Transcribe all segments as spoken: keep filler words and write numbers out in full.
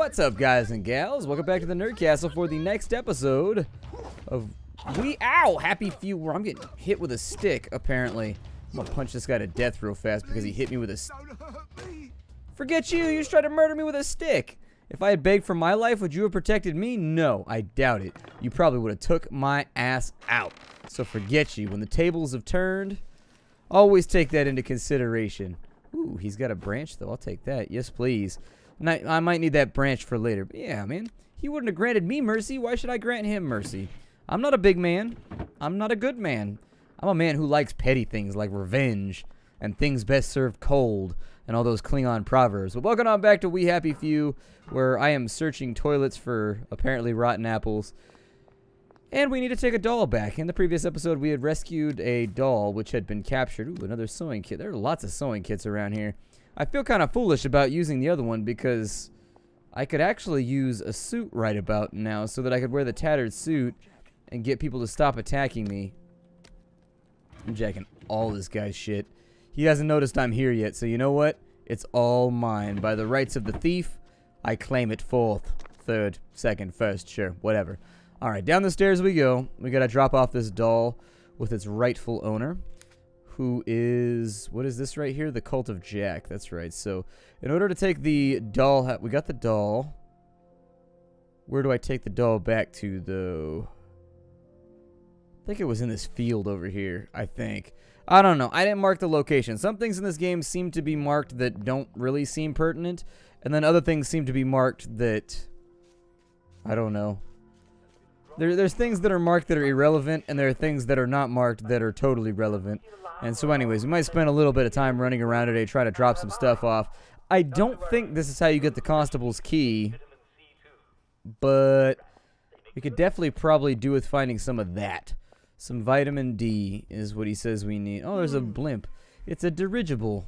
What's up, guys and gals? Welcome back to the Nerd Castle for the next episode of We Ow Happy Few, where I'm getting hit with a stick, apparently. I'm gonna punch this guy to death real fast because he hit me with a stick. Forget you, you just tried to murder me with a stick. If I had begged for my life, would you have protected me? No, I doubt it. You probably would have took my ass out. So forget you. When the tables have turned, always take that into consideration. Ooh, he's got a branch, though. I'll take that. Yes, please. And I, I might need that branch for later. But yeah, man. He wouldn't have granted me mercy. Why should I grant him mercy? I'm not a big man. I'm not a good man. I'm a man who likes petty things like revenge and things best served cold and all those Klingon proverbs. But welcome on back to We Happy Few, where I am searching toilets for apparently rotten apples. And we need to take a doll back. In the previous episode, we had rescued a doll which had been captured. Ooh, another sewing kit. There are lots of sewing kits around here. I feel kind of foolish about using the other one because I could actually use a suit right about now so that I could wear the tattered suit and get people to stop attacking me. I'm jacking all this guy's shit. He hasn't noticed I'm here yet, so you know what? It's all mine. By the rights of the thief, I claim it fourth, third, second, first, sure, whatever. Alright, down the stairs we go. We gotta drop off this doll with its rightful owner, who is, what is this right here? The Cult of Jack. That's right. So, in order to take the doll, we got the doll. Where do I take the doll back to, though? I think it was in this field over here, I think. I don't know. I didn't mark the location. Some things in this game seem to be marked that don't really seem pertinent, and then other things seem to be marked that, I don't know. There, there's things that are marked that are irrelevant, and there are things that are not marked that are totally relevant. And so anyways, we might spend a little bit of time running around today trying to drop some stuff off. I don't think this is how you get the constable's key, but we could definitely probably do with finding some of that. Some vitamin D is what he says we need. Oh, there's a blimp. It's a dirigible.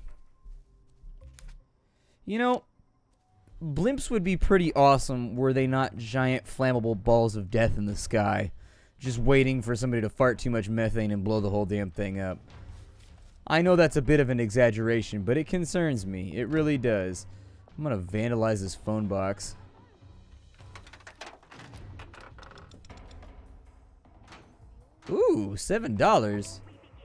You know, blimps would be pretty awesome were they not giant flammable balls of death in the sky, just waiting for somebody to fart too much methane and blow the whole damn thing up. I know that's a bit of an exaggeration, but it concerns me. It really does. I'm gonna vandalize this phone box. Ooh, seven dollars.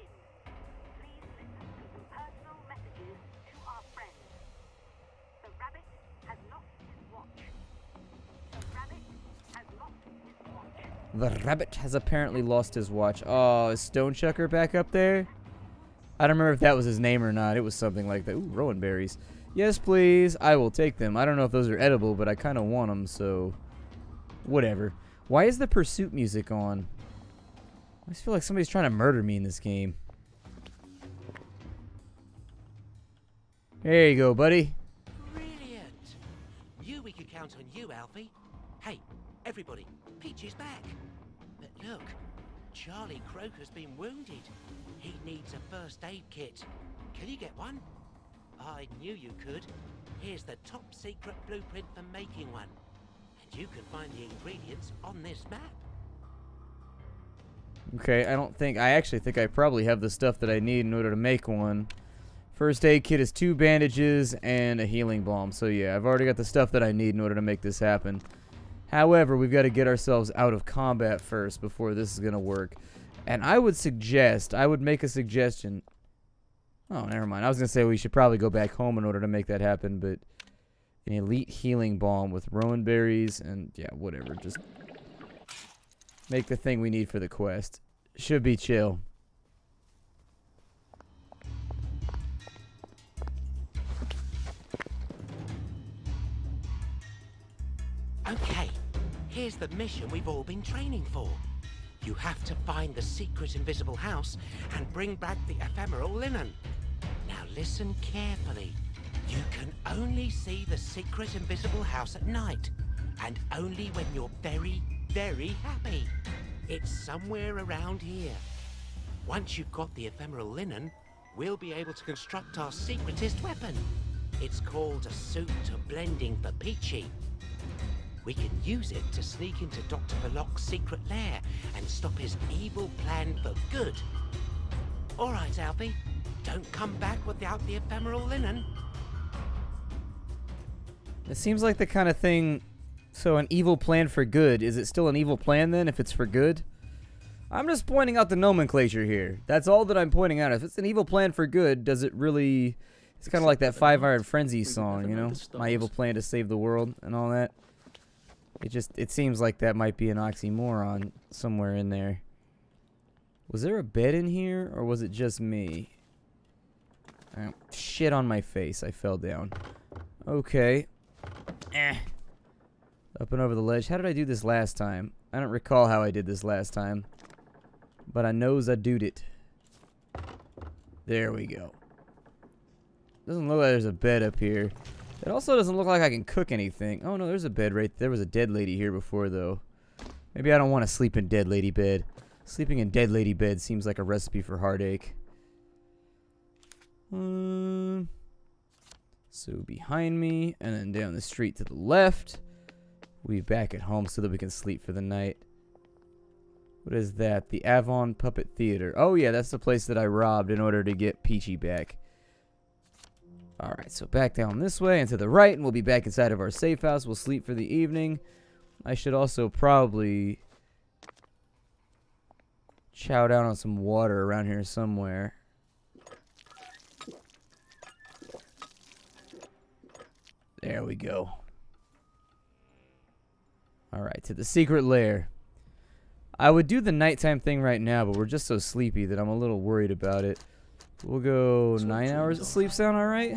The rabbit has apparently lost his watch. Oh, is Stone Chucker back up there? I don't remember if that was his name or not. It was something like that. Ooh, rowan berries. Yes, please. I will take them. I don't know if those are edible, but I kind of want them, so whatever. Why is the pursuit music on? I just feel like somebody's trying to murder me in this game. There you go, buddy. Brilliant. Knew we could count on you, Alfie. Hey, everybody, Peach is back. But look, Charlie Croker's been wounded. He needs a first aid kit. Can you get one? I knew you could. Here's the top secret blueprint for making one. And you can find the ingredients on this map. Okay, I don't think, I actually think I probably have the stuff that I need in order to make one. First aid kit is two bandages and a healing balm. So yeah, I've already got the stuff that I need in order to make this happen. However, we've got to get ourselves out of combat first before this is going to work. And I would suggest, I would make a suggestion. Oh, never mind. I was going to say we should probably go back home in order to make that happen, but an elite healing balm with rowan berries and yeah, whatever. Just make the thing we need for the quest. Should be chill. Okay, here's the mission we've all been training for. You have to find the secret invisible house and bring back the ephemeral linen. Now listen carefully. You can only see the secret invisible house at night, and only when you're very, very happy. It's somewhere around here. Once you've got the ephemeral linen, we'll be able to construct our secretist weapon. It's called a suit of blending for Peachy. We can use it to sneak into Doctor Verloc's secret lair and stop his evil plan for good. All right, Alfie. Don't come back without the ephemeral linen. It seems like the kind of thing... So, an evil plan for good. Is it still an evil plan, then, if it's for good? I'm just pointing out the nomenclature here. That's all that I'm pointing out. If it's an evil plan for good, does it really... It's kind of like that Five Iron Frenzy song, you know? My evil plan to save the world and all that. It just... It seems like that might be an oxymoron somewhere in there. Was there a bed in here, or was it just me? Oh, shit on my face. I fell down. Okay. Eh. Up and over the ledge. How did I do this last time? I don't recall how I did this last time. But I knows I doed it. There we go. Doesn't look like there's a bed up here. It also doesn't look like I can cook anything. Oh no, there's a bed right there. There was a dead lady here before though. Maybe I don't want to sleep in dead lady bed. Sleeping in dead lady bed seems like a recipe for heartache. Um, so behind me, and then down the street to the left. We'll be back at home so that we can sleep for the night. What is that? The Avon Puppet Theater. Oh yeah, that's the place that I robbed in order to get Peachy back. Alright, so back down this way and to the right, and we'll be back inside of our safe house. We'll sleep for the evening. I should also probably chow down on some water around here somewhere. There we go. Alright, to the secret lair. I would do the nighttime thing right now, but we're just so sleepy that I'm a little worried about it. We'll go nine hours of sleep. Sound alright?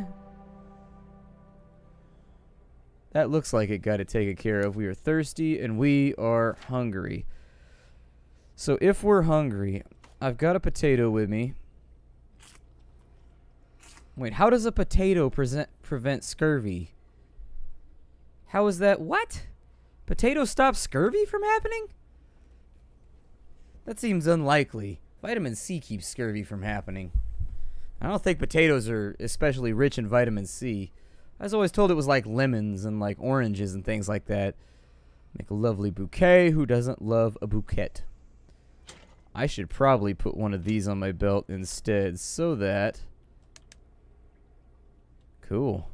That looks like it got it taken care of. We are thirsty and we are hungry. So if we're hungry, I've got a potato with me. Wait, how does a potato present, prevent scurvy? How is that? What? Potatoes stop scurvy from happening? That seems unlikely. Vitamin C keeps scurvy from happening. I don't think potatoes are especially rich in vitamin C. I was always told it was like lemons and like oranges and things like that. Make a lovely bouquet. Who doesn't love a bouquet? I should probably put one of these on my belt instead so that... Cool.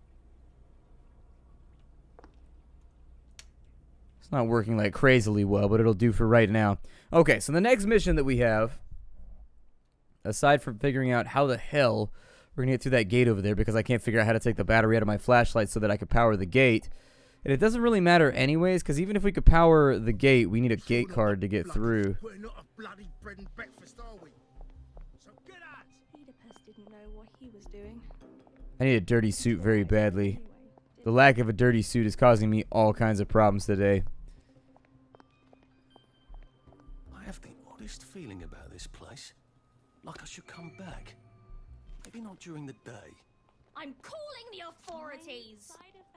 It's not working like crazily well, but it'll do for right now. Okay, so the next mission that we have, aside from figuring out how the hell we're gonna get through that gate over there, because I can't figure out how to take the battery out of my flashlight so that I could power the gate. And it doesn't really matter anyways, because even if we could power the gate, we need a gate card to get through. We're not a bloody bread and breakfast, are we? So get out! Oedipus didn't know what he was doing. I need a dirty suit very badly. The lack of a dirty suit is causing me all kinds of problems today. I have the oddest feeling about this place. Like I should come back. Maybe not during the day. I'm calling the authorities!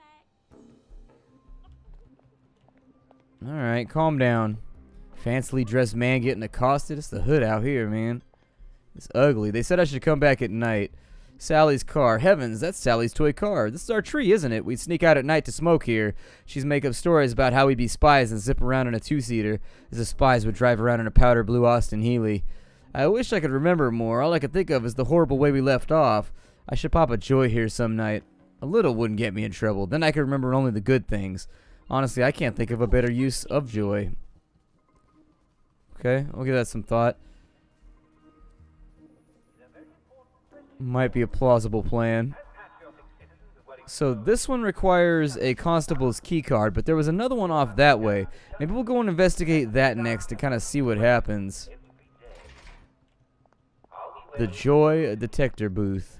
Alright, calm down. Fancily dressed man getting accosted. It's the hood out here, man. It's ugly. They said I should come back at night. Sally's car. Heavens, that's Sally's toy car. This is our tree, isn't it? We'd sneak out at night to smoke here. She'd make up stories about how we'd be spies and zip around in a two-seater, as the spies would drive around in a powder blue Austin Healey. I wish I could remember more. All I could think of is the horrible way we left off. I should pop a joy here some night. A little wouldn't get me in trouble. Then I could remember only the good things. Honestly, I can't think of a better use of joy. Okay, I'll give that some thought. Might be a plausible plan. So this one requires a constable's key card, but there was another one off that way. Maybe we'll go and investigate that next to kind of see what happens. The Joy Detector Booth.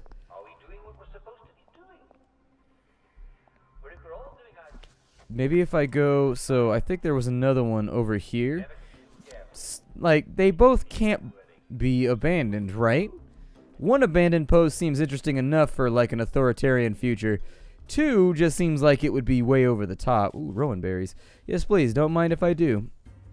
Maybe if I go... So I think there was another one over here. S like, they both can't be abandoned, right? One abandoned post seems interesting enough for like an authoritarian future. Two just seems like it would be way over the top. Ooh, rowan berries. Yes, please, don't mind if I do.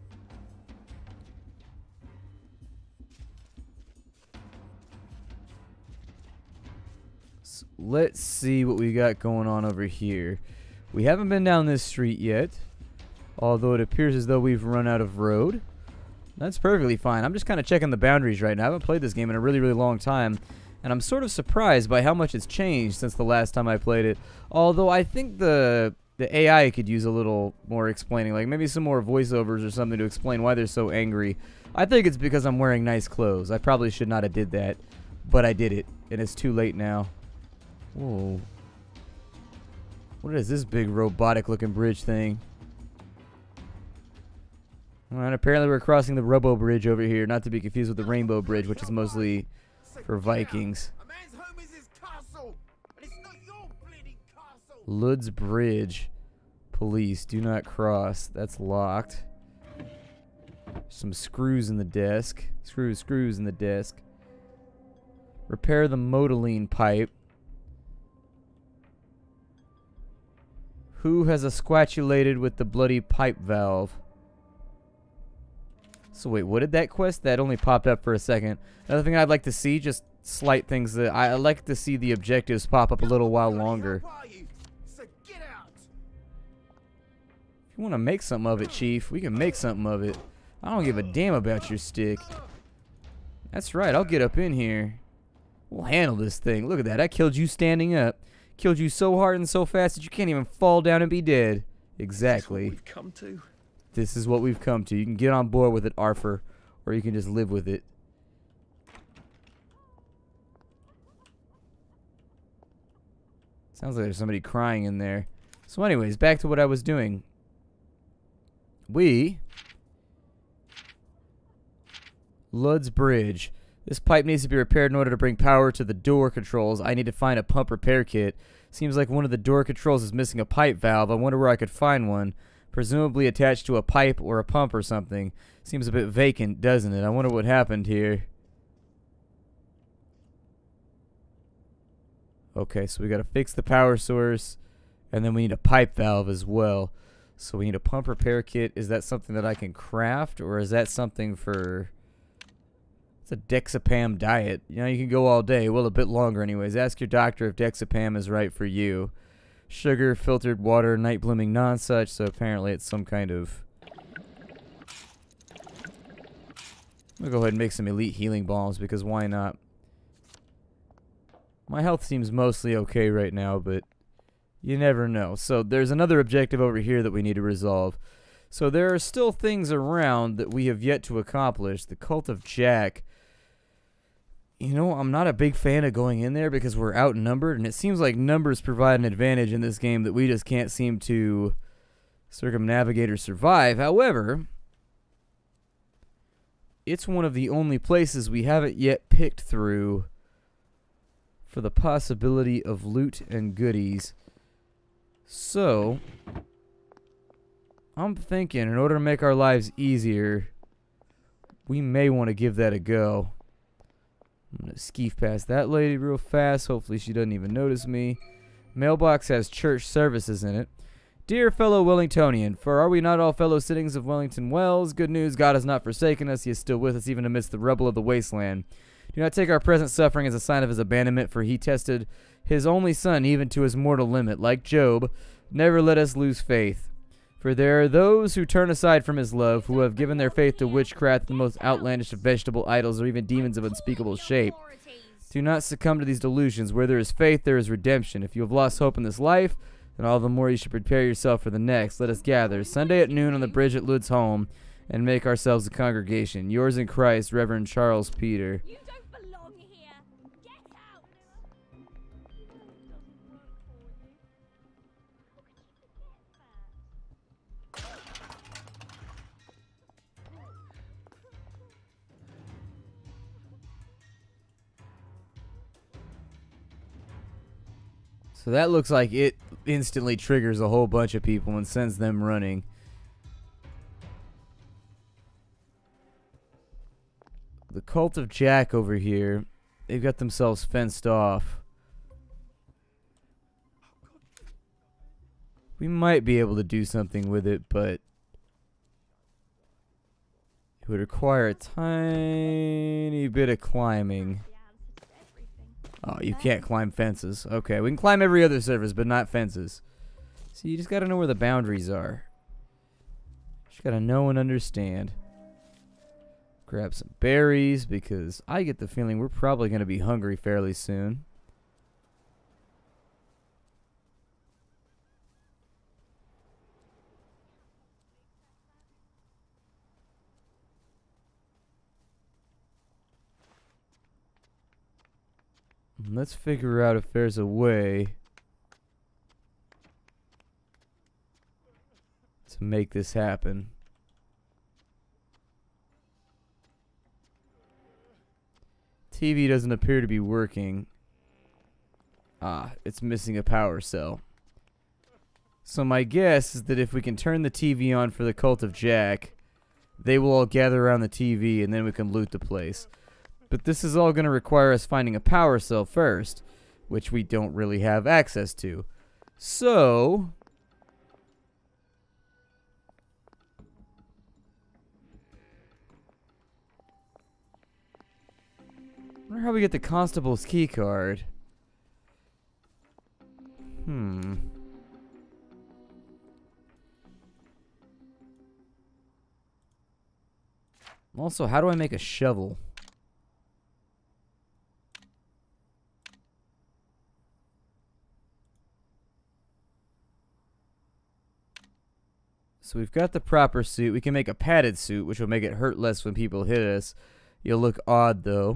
So let's see what we got going on over here. We haven't been down this street yet, although it appears as though we've run out of road. That's perfectly fine. I'm just kind of checking the boundaries right now. I haven't played this game in a really, really long time, And I'm sort of surprised by how much it's changed since the last time I played it. Although I think the the A I could use a little more explaining, like maybe some more voiceovers or something to explain why they're so angry. I think it's because I'm wearing nice clothes. I probably should not have did that, but I did it, and it's too late now. Whoa. What is this big robotic-looking bridge thing? And apparently we're crossing the Robo Bridge over here, not to be confused with the Rainbow Bridge, which is mostly for Vikings. A man's home is his castle, and it's not your bleeding castle. Lud's Bridge. Police, do not cross. That's locked. Some screws in the desk. Screws, screws in the desk. Repair the motoline pipe. Who has squatulated with the bloody pipe valve? So wait, what did that quest? That only popped up for a second. Another thing I'd like to see, just slight things that I, I like to see the objectives pop up a little while longer. So get out. If you want to make something of it, Chief, we can make something of it. I don't give a damn about your stick. That's right, I'll get up in here. We'll handle this thing. Look at that, I killed you standing up. Killed you so hard and so fast that you can't even fall down and be dead. Exactly. We've come to. This is what we've come to. You can get on board with it, Arthur, or you can just live with it. Sounds like there's somebody crying in there. So anyways, back to what I was doing. We... Lud's Bridge. This pipe needs to be repaired in order to bring power to the door controls. I need to find a pump repair kit. Seems like one of the door controls is missing a pipe valve. I wonder where I could find one. Presumably attached to a pipe or a pump or something. Seems a bit vacant, doesn't it? I wonder what happened here. Okay, so we gotta fix the power source, and then we need a pipe valve as well. So we need a pump repair kit. Is that something that I can craft, or is that something for... It's a Dexapam diet. You know, you can go all day. Well, a bit longer anyways. Ask your doctor if Dexapam is right for you. Sugar, filtered water, night blooming non-such, so apparently it's some kind of... I'm gonna go ahead and make some elite healing balms, because why not? My health seems mostly okay right now, but you never know. So there's another objective over here that we need to resolve. So there are still things around that we have yet to accomplish. The Cult of Jack. You know, I'm not a big fan of going in there because we're outnumbered, and it seems like numbers provide an advantage in this game that we just can't seem to circumnavigate or survive. However, it's one of the only places we haven't yet picked through for the possibility of loot and goodies. So, I'm thinking in order to make our lives easier, we may want to give that a go. I'm going to skeef past that lady real fast. Hopefully she doesn't even notice me. Mailbox has church services in it. Dear fellow Wellingtonian, for are we not all fellow sittings of Wellington Wells? Good news, God has not forsaken us. He is still with us even amidst the rubble of the wasteland. Do not take our present suffering as a sign of his abandonment, for he tested his only son even to his mortal limit. Like Job, never let us lose faith. For there are those who turn aside from his love, who have given their faith to witchcraft, the most outlandish of vegetable idols, or even demons of unspeakable shape. Do not succumb to these delusions. Where there is faith, there is redemption. If you have lost hope in this life, then all the more you should prepare yourself for the next. Let us gather Sunday at noon on the bridge at Lud's home and make ourselves a congregation. Yours in Christ, Reverend Charles Peter. You don't belong here. Get out. So that looks like it instantly triggers a whole bunch of people and sends them running. The Cult of Jack over here, they've got themselves fenced off. We might be able to do something with it, but it would require a tiny bit of climbing. Oh, you can't climb fences. Okay, we can climb every other surface, but not fences. So you just gotta know where the boundaries are. Just gotta know and understand. Grab some berries because I get the feeling we're probably going to be hungry fairly soon. Let's figure out if there's a way to make this happen. T V doesn't appear to be working. Ah, it's missing a power cell. So my guess is that if we can turn the T V on for the Cult of Jack, they will all gather around the T V and then we can loot the place. But this is all going to require us finding a power cell first, which we don't really have access to. So I wonder how we get the constable's key card. Hmm. Also, how do I make a shovel? So we've got the proper suit. We can make a padded suit, which will make it hurt less when people hit us. You'll look odd, though.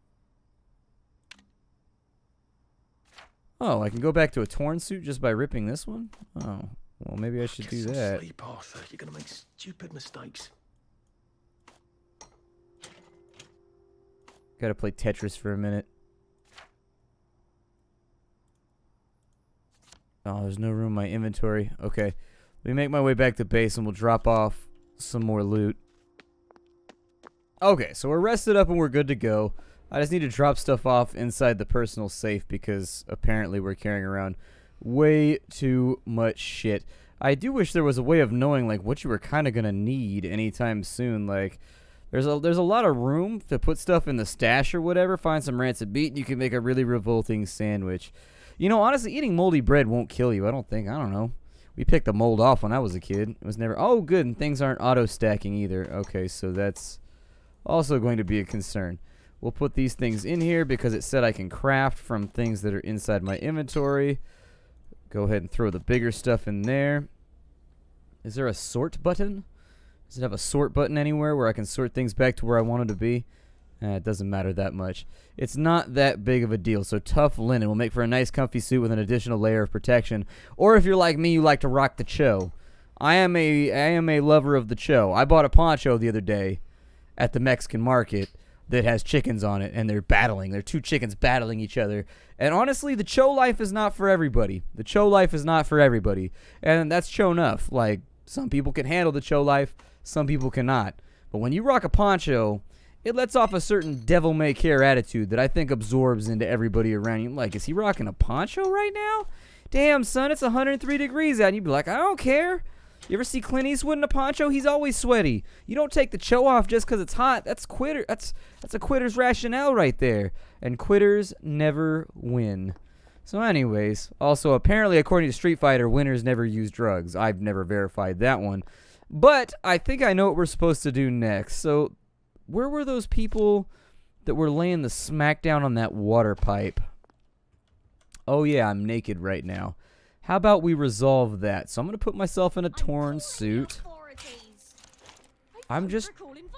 Oh, I can go back to a torn suit just by ripping this one? Oh, well, maybe I should do that. Sleep, Arthur. You're gonna make stupid mistakes. Gotta play Tetris for a minute. Oh, there's no room in my inventory. Okay. Let me make my way back to base and we'll drop off some more loot. Okay, so we're rested up and we're good to go. I just need to drop stuff off inside the personal safe because apparently we're carrying around way too much shit. I do wish there was a way of knowing like what you were kind of gonna need anytime soon. Like, there's a there's a lot of room to put stuff in the stash or whatever. Find some rancid meat and you can make a really revolting sandwich. You know, honestly, eating moldy bread won't kill you. I don't think. I don't know. We picked the mold off when I was a kid. It was never... Oh, good, and things aren't auto-stacking either. Okay, so that's also going to be a concern. We'll put these things in here because it said I can craft from things that are inside my inventory. Go ahead and throw the bigger stuff in there. Is there a sort button? Does it have a sort button anywhere where I can sort things back to where I want it to be? Eh, it doesn't matter that much. It's not that big of a deal. So tough linen will make for a nice comfy suit with an additional layer of protection. Or if you're like me, you like to rock the cho. I am a I am a lover of the cho. I bought a poncho the other day at the Mexican market that has chickens on it, and they're battling. They're two chickens battling each other. And honestly, the cho life is not for everybody. The cho life is not for everybody. And that's cho enough. Like, some people can handle the cho life, some people cannot. But when you rock a poncho, it lets off a certain devil-may-care attitude that I think absorbs into everybody around you. Like, is he rocking a poncho right now? Damn, son, it's one hundred three degrees out. And you'd be like, I don't care. You ever see Clint Eastwood in a poncho? He's always sweaty. You don't take the cho off just because it's hot. That's quitter. That's that's a quitter's rationale right there. And quitters never win. So anyways, also apparently according to Street Fighter, winners never use drugs. I've never verified that one. But I think I know what we're supposed to do next. So where were those people that were laying the smackdown on that water pipe? Oh yeah, I'm naked right now. How about we resolve that? So I'm going to put myself in a torn suit. I'm just...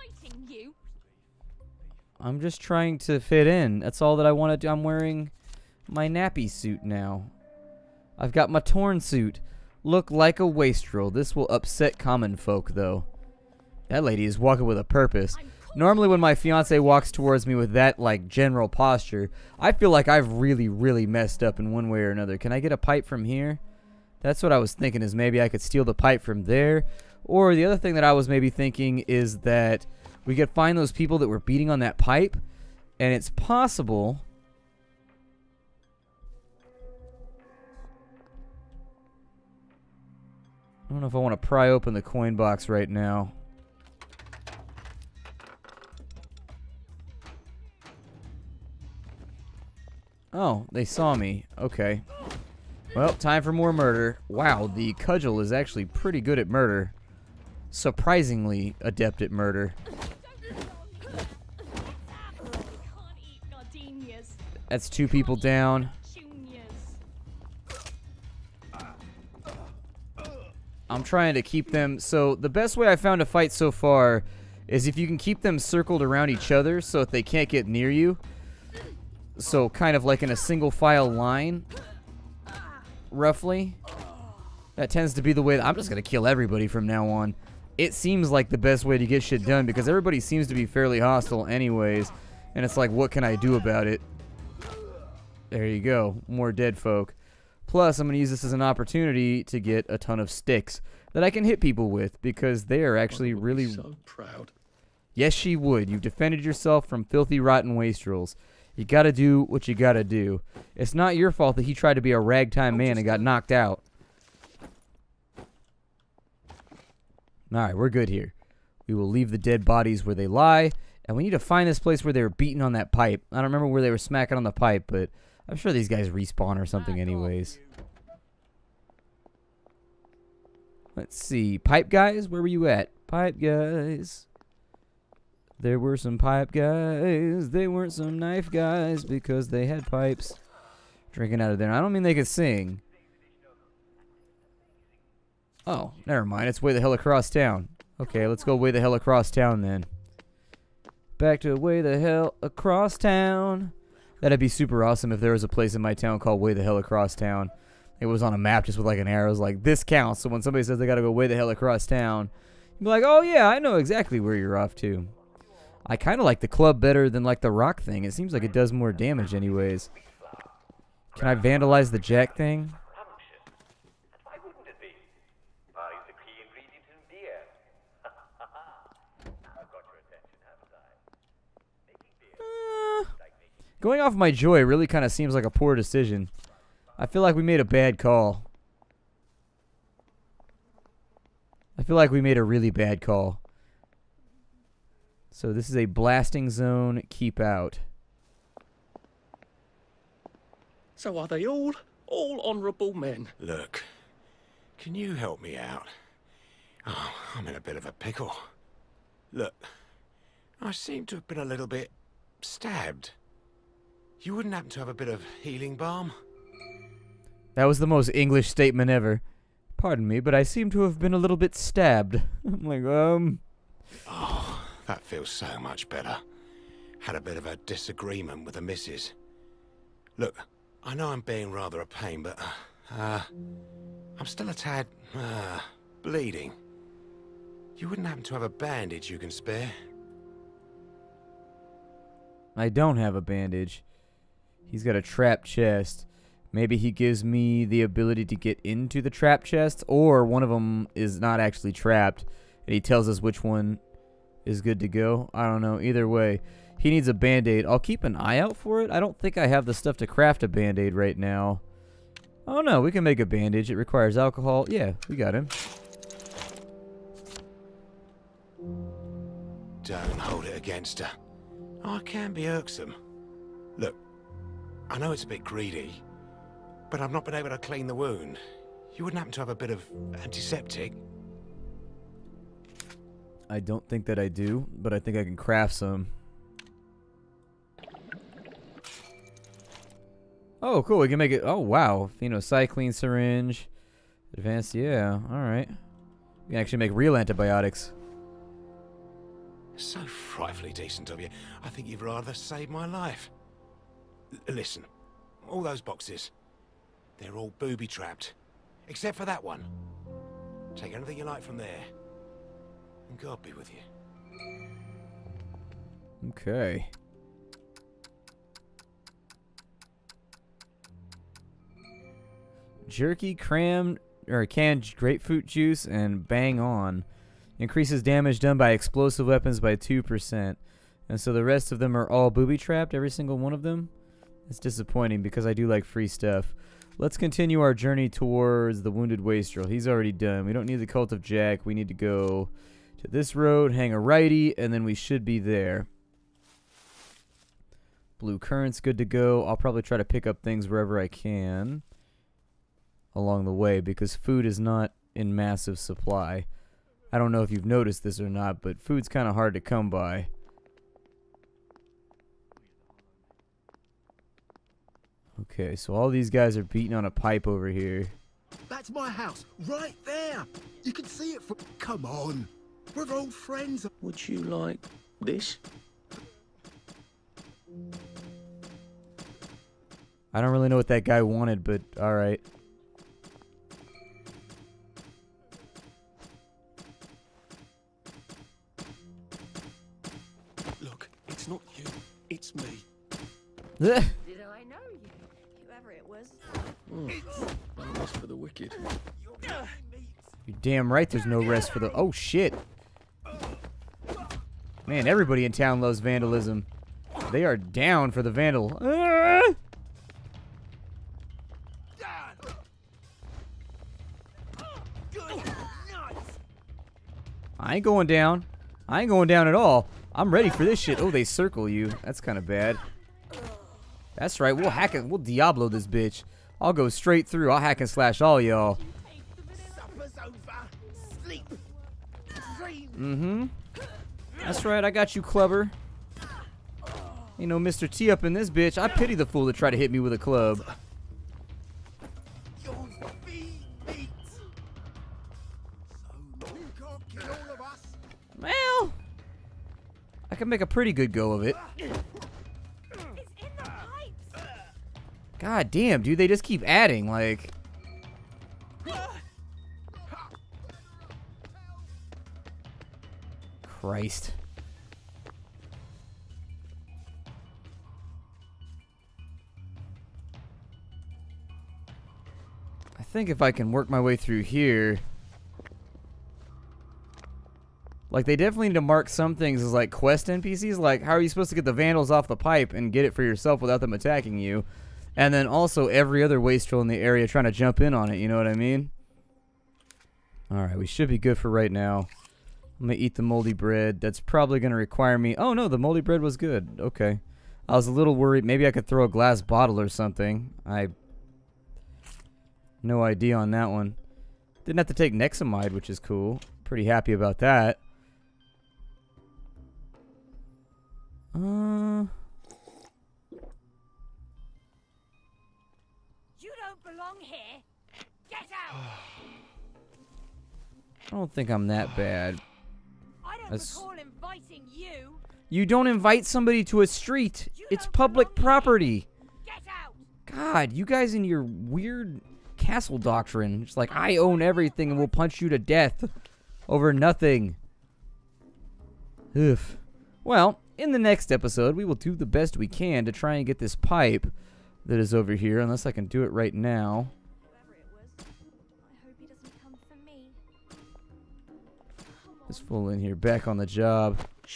I'm just trying to fit in. That's all that I want to do. I'm wearing my nappy suit now. I've got my torn suit. Look like a wastrel. This will upset common folk, though. That lady is walking with a purpose. Normally when my fiance walks towards me with that, like, general posture, I feel like I've really, really messed up in one way or another. Can I get a pipe from here? That's what I was thinking, is maybe I could steal the pipe from there. Or the other thing that I was maybe thinking is that we could find those people that were beating on that pipe, and it's possible... I don't know if I want to pry open the coin box right now. Oh, they saw me. Okay. Well, time for more murder. Wow, the cudgel is actually pretty good at murder. Surprisingly adept at murder. That's two people down. I'm trying to keep them. So the best way I found to fight so far is if you can keep them circled around each other so that they can't get near you. So kind of like in a single file line, roughly. That tends to be the way that I'm just going to kill everybody from now on. It seems like the best way to get shit done because everybody seems to be fairly hostile anyways. And it's like, what can I do about it? There you go. More dead folk. Plus, I'm going to use this as an opportunity to get a ton of sticks that I can hit people with because they are actually really... so proud. Yes, she would. You've defended yourself from filthy, rotten wastrels. You got to do what you got to do. It's not your fault that he tried to be a ragtime man and got knocked out. Alright, we're good here. We will leave the dead bodies where they lie. And we need to find this place where they were beating on that pipe. I don't remember where they were smacking on the pipe, but I'm sure these guys respawn or something anyways. Let's see. Pipe guys? Where were you at? Pipe guys. There were some pipe guys. They weren't some knife guys because they had pipes. Drinking out of there. I don't mean they could sing. Oh, never mind. It's way the hell across town. Okay, let's go way the hell across town then. Back to way the hell across town. That'd be super awesome if there was a place in my town called way the hell across town. It was on a map just with like an arrow. It was like, this counts. So when somebody says they gotta go way the hell across town, you'd be like, oh yeah, I know exactly where you're off to. I kind of like the club better than like the rock thing. It seems like it does more damage anyways. Can I vandalize the jack thing? Going off my joy really kind of seems like a poor decision. I feel like we made a bad call. I feel like we made a really bad call. So this is a blasting zone. Keep out. So are they all, all honourable men? Look, can you help me out? Oh, I'm in a bit of a pickle. Look, I seem to have been a little bit stabbed. You wouldn't happen to have a bit of healing balm? That was the most English statement ever. Pardon me, but I seem to have been a little bit stabbed. I'm like, um... Oh, that feels so much better. Had a bit of a disagreement with the missus. Look, I know I'm being rather a pain, but... Uh, I'm still a tad... Uh, bleeding. You wouldn't happen to have a bandage you can spare? I don't have a bandage. He's got a trap chest. Maybe he gives me the ability to get into the trap chest, or one of them is not actually trapped, and he tells us which one is good to go. I don't know. Either way, he needs a band-aid. I'll keep an eye out for it. I don't think I have the stuff to craft a band-aid right now. Oh, no. We can make a bandage. It requires alcohol. Yeah, we got him. Don't hold it against her. I can be irksome. Look, I know it's a bit greedy, but I've not been able to clean the wound. You wouldn't happen to have a bit of antiseptic? I don't think that I do, but I think I can craft some. Oh, cool. We can make it. Oh, wow. Phenocycline syringe. Advanced. Yeah. All right. We can actually make real antibiotics. So frightfully decent of you. I think you'd rather save my life. L listen, all those boxes, they're all booby-trapped. Except for that one. Take anything you like from there. And God be with you. Okay. Jerky, crammed, or canned grapefruit juice, and bang on. Increases damage done by explosive weapons by two percent. And so the rest of them are all booby-trapped, every single one of them? It's disappointing because I do like free stuff. Let's continue our journey towards the Wounded Wastrel. He's already done. We don't need the Cult of Jack. We need to go to this road, hang a righty, and then we should be there. Blue Currant's good to go. I'll probably try to pick up things wherever I can along the way because food is not in massive supply. I don't know if you've noticed this or not, but food's kind of hard to come by. Okay, so all these guys are beating on a pipe over here. That's my house, right there. You can see it from... Come on. We're old friends. Would you like this? I don't really know what that guy wanted, but alright. Look, it's not you, it's me. Did I know you? Whoever it was. Mm. No rest for the wicked. You're damn right there's no rest for the... Oh, shit. Man, everybody in town loves vandalism. They are down for the vandal. Ah! I ain't going down. I ain't going down at all. I'm ready for this shit. Oh, they circle you. That's kind of bad. That's right. We'll hack it. We'll Diablo this bitch. I'll go straight through. I'll hack and slash all y'all. Mm-hmm. That's right. I got you, Clubber. Ain't no Mister T up in this bitch. I pity the fool that tried to hit me with a club. Well, I can make a pretty good go of it. It's in the pipes. God damn, dude, they just keep adding, like... Christ. I think if I can work my way through here... Like, they definitely need to mark some things as, like, quest N P Cs. Like, how are you supposed to get the vandals off the pipe and get it for yourself without them attacking you? And then also every other wastrel in the area trying to jump in on it, you know what I mean? Alright, we should be good for right now. I'm gonna eat the moldy bread. That's probably gonna require me... Oh, no, the moldy bread was good. Okay. I was a little worried. Maybe I could throw a glass bottle or something. I... No idea on that one. Didn't have to take Nexamide, which is cool. Pretty happy about that. Uh, You don't belong here. Get out. I don't think I'm that bad. I don't That's- recall inviting you. You don't invite somebody to a street. You It's don't public belong here. property. Get out. God, you guys in your weird castle doctrine. It's like, I own everything and will punch you to death over nothing. Oof. Well, in the next episode, we will do the best we can to try and get this pipe that is over here, unless I can do it right now. Whoever it was. I hope he doesn't come for me. This fool in here, back on the job.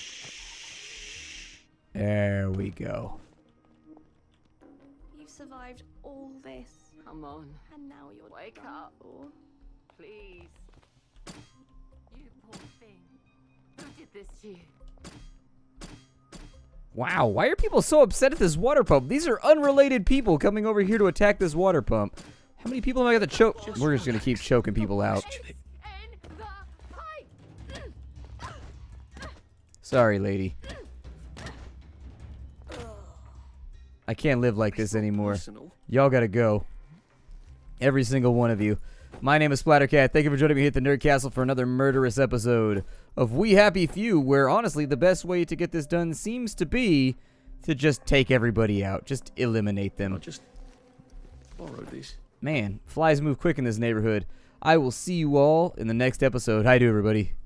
There we go. You've survived all this, Come on, and now you're wake done up, for. please. You poor thing. Who did this to you? Wow, why are people so upset at this water pump? These are unrelated people coming over here to attack this water pump. How many people am I going to choke? We're just going to keep choking people out. In the pipe. Sorry, lady. I can't live like this anymore. Personal. Y'all gotta go. Every single one of you. My name is Splattercat. Thank you for joining me here at the Nerd Castle for another murderous episode of We Happy Few, where honestly the best way to get this done seems to be to just take everybody out. Just eliminate I them. just borrowed this. Man, flies move quick in this neighborhood. I will see you all in the next episode. Hi to everybody.